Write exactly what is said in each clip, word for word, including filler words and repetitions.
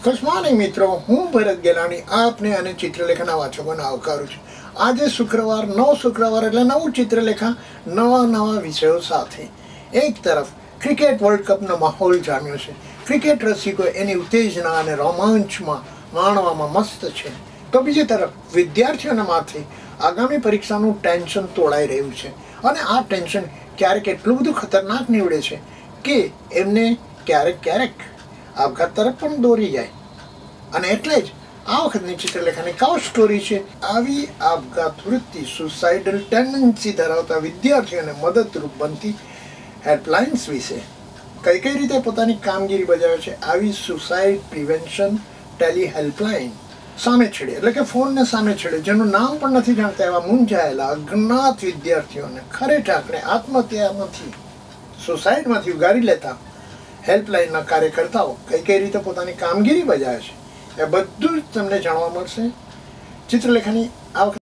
Good morning મિત્રો, હું ભરત ગેલાણી આપને અને ચિત્રલેખાના વાચકોને આવકારું છું. આજે શુક્રવાર, નવ શુક્રવાર એટલે નવું ચિત્રલેખા નવા નવા વિષયો સાથે. એક તરફ ક્રિકેટ વર્લ્ડ કપનો માહોલ જામ્યો છે. ક્રિકેટ રસિકો એની ઉત્તેજના અને રોમાંચમાં માણવામાં મસ્ત છે, તો બીજી તરફ વિદ્યાર્થીઓના માથે આગામી પરીક્ષાનું ટેન્શન તોડાઈ રહ્યું છે. અને આ ટેન્શન ક્યારેક એટલું બધું ખતરનાક નીવડે છે કે એમને ક્યારેક ક્યારેક આપઘાત તરફ પણ દોરી જાય. અને એટલે જ આ વખતની ચિત્રલેખાની કાવ સ્ટોરી છે આવી આપઘાત વૃત્તિ, સુસાઇડલ ટેન્ડન્સી ધરાવતા વિદ્યાર્થીઓને મદદરૂપ બનતી હેલ્પલાઇન્સ વિશે. કઈ કઈ રીતે પોતાની કામગીરી બજાવે છે આવી સુસાઇડ પ્રિવેન્શન ટેલી હેલ્પલાઇન. સામે છેડે એટલે કે ફોનને સામે છેડે જેનું નામ પણ નથી જાણતા એવા મૂંઝાયેલા અજ્ઞાત વિદ્યાર્થીઓને ખરે ટાંકણે આત્મહત્યામાંથી, સુસાઇડમાંથી ઉગારી લેતા હેલ્પલાઇનના કાર્યકર્તાઓ કઈ કઈ રીતે પોતાની કામગીરી બજાવે છે એ બધું જ તમને જાણવા મળશે ચિત્રલેખાની આ વખતે.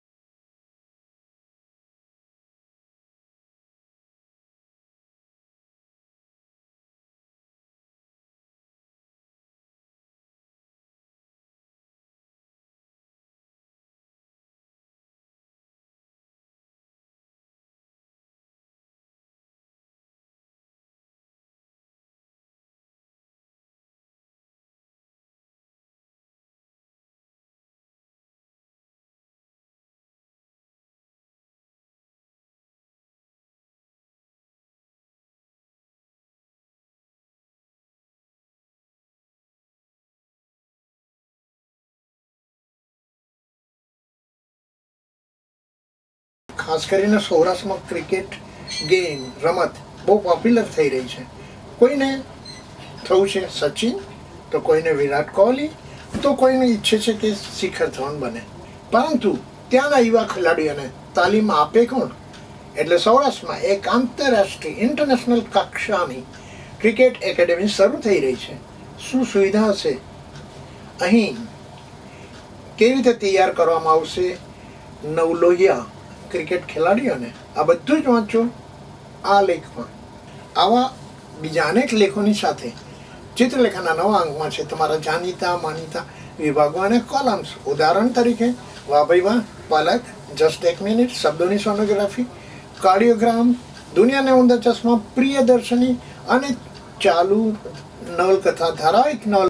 ખાસ કરીને સૌરાષ્ટ્રમાં ક્રિકેટ ગેમ રમત બહુ પોપ્યુલર થઈ રહી છે. કોઈને થવું છે સચિન, તો કોઈને વિરાટ કોહલી, તો કોઈને ઈચ્છે છે કે શિખર ધવન બને. પરંતુ ત્યાંના યુવા ખેલાડીઓને તાલીમ આપે કોણ? એટલે સૌરાષ્ટ્રમાં એક આંતરરાષ્ટ્રીય ઇન્ટરનેશનલ કક્ષાની ક્રિકેટ એકેડેમી શરૂ થઈ રહી છે. શું સુવિધા હશે અહીં? કેવી રીતે તૈયાર કરવામાં આવશે નવલોહિયા ક્રિકેટ ખેલાડીઓને? આ બધું જ વાંચો આ લેખમાં. આવા બીજા અનેક લેખોની સાથે ચિત્રલેખાના નવા અંકમાં છે તમારા જાણીતા માનીતા વિભાગો અને કોલમ્સ. ઉદાહરણ તરીકે વાહ ભાઈ વાહ, પલક, જસ્ટ એક મિનિટ, શબ્દોની સોનોગ્રાફી, કાર્ડિયોગ્રામ, દુનિયાને ઊંધા ચશ્મા, પ્રિયદર્શની અને ચાલુ નવલકથા ધારાવાહિક નવલ